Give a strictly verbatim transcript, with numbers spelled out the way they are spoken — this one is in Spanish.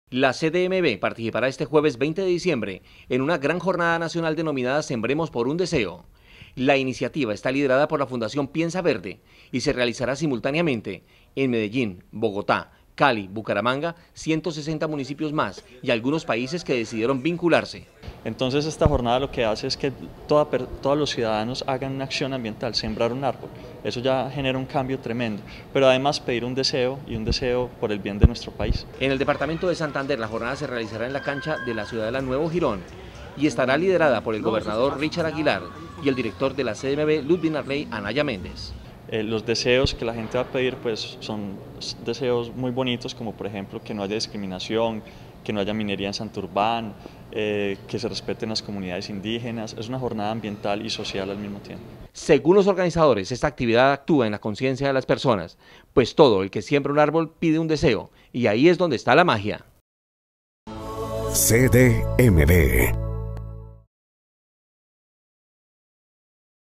La C D M B participará este jueves veinte de diciembre en una gran jornada nacional denominada Sembremos por un Deseo. La iniciativa está liderada por la Fundación Piensa Verde y se realizará simultáneamente en Medellín, Bogotá, Cali, Bucaramanga, ciento sesenta municipios más y algunos países que decidieron vincularse. Entonces esta jornada lo que hace es que toda, todos los ciudadanos hagan una acción ambiental, sembrar un árbol. Eso ya genera un cambio tremendo, pero además pedir un deseo y un deseo por el bien de nuestro país. En el departamento de Santander la jornada se realizará en la cancha de la Ciudadela Nuevo Girón y estará liderada por el gobernador Richard Aguilar y el director de la C D M B, Ludwig Arley Anaya Méndez. Eh, los deseos que la gente va a pedir pues, son deseos muy bonitos, como por ejemplo que no haya discriminación, que no haya minería en Santurbán, eh, que se respeten las comunidades indígenas. Es una jornada ambiental y social al mismo tiempo. Según los organizadores, esta actividad actúa en la conciencia de las personas, pues todo el que siembra un árbol pide un deseo, y ahí es donde está la magia. C D M B